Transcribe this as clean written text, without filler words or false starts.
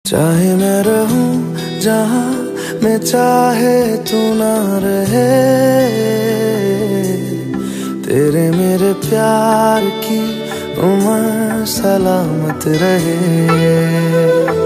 चाहे मैं रहूं जहां मैं चाहे तू ना रहे, तेरे मेरे प्यार की उम्र सलामत रहे।